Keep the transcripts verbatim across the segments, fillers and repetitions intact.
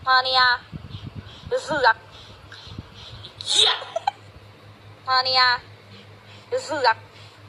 มาเนียเสือกมาเนียเสือก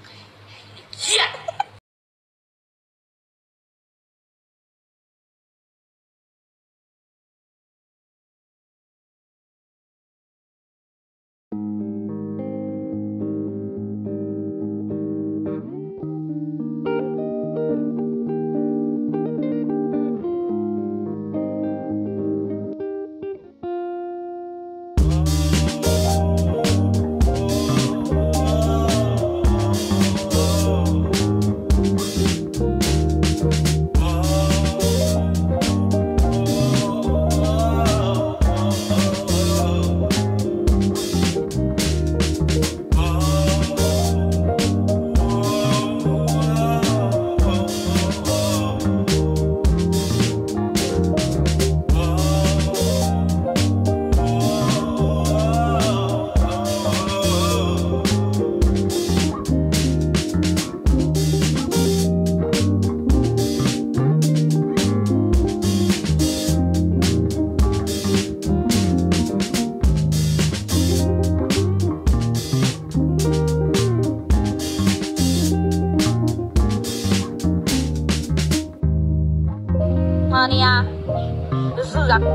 มาเนียเสือก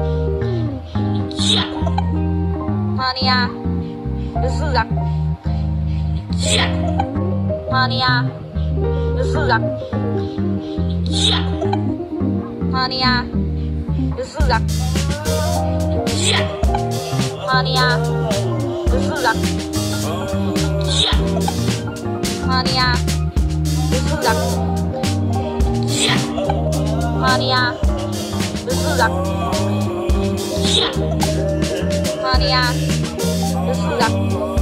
มาเนียเสือกมาเนียเสือกมาเนียเสือกมาเนียเสือกมาเนียเสือกมาเนียเสือกมาเนียเสือก